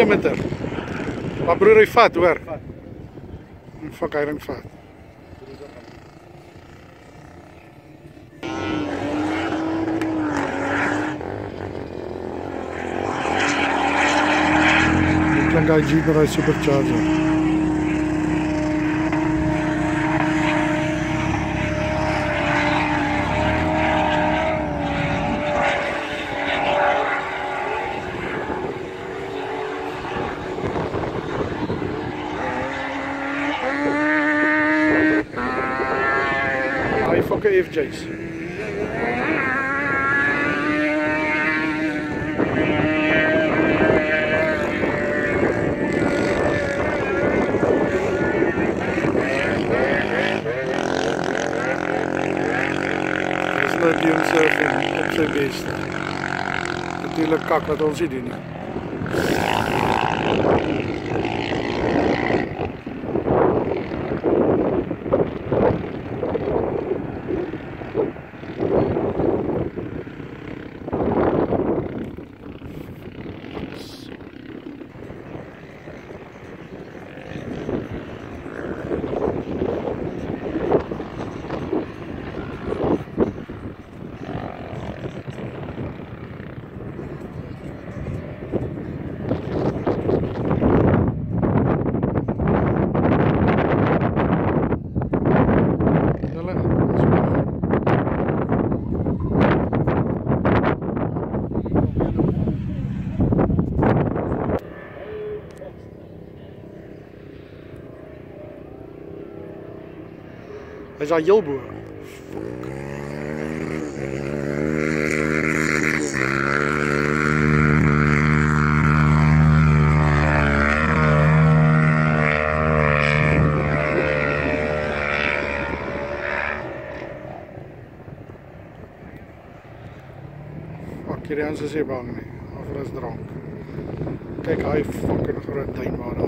perimeter. Maar broer, hy vat hoor. Fuck, hy ding vat. Dit klink hy Jeep met hy supercharger. Hy fucking FJ's. Dune surfing op sy beste. Natuurlijk kak wat ons hier doen nie. Hy is daar heel bo. Fuck, hierdie ons is nie bang nie. Of is drank. Kyk, hy fucking groot duin waar